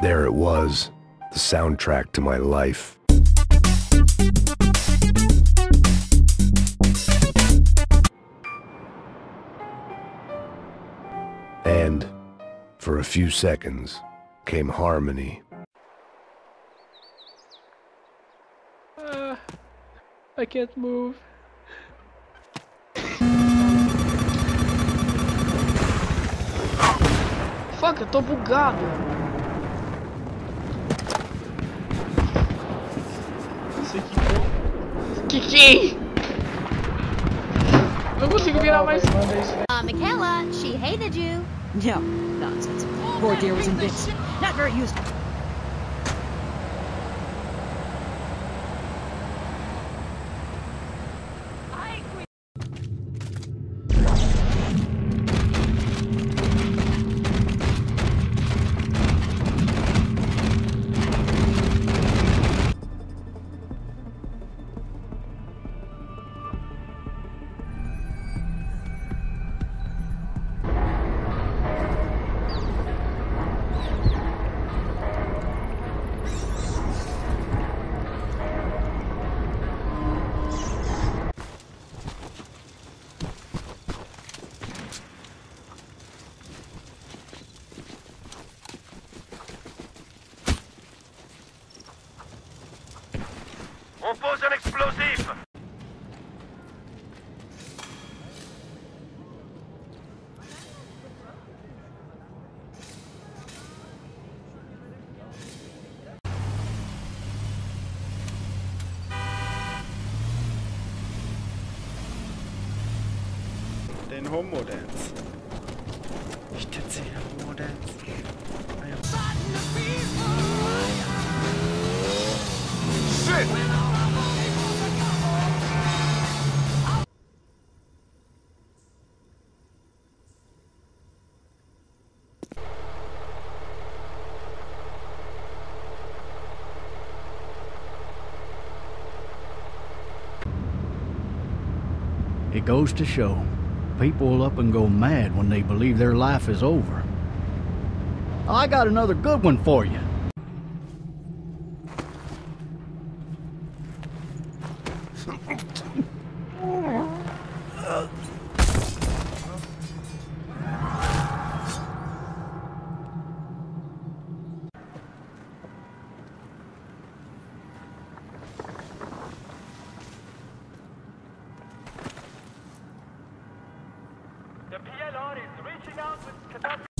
There it was, the soundtrack to my life. And, for a few seconds, came harmony. I can't move. Fuck, eu tô bugado. Isso aqui que não consigo virar mais. Michaela, she hated you. No, nonsense. Poor dear was invincible. Not very useful. On pose un explosif! Den Homo-Dance. Ich tanze den Homo-Dance. Shit! It goes to show, people will up and go mad when they believe their life is over. I got another good one for you. The PLR is reaching out with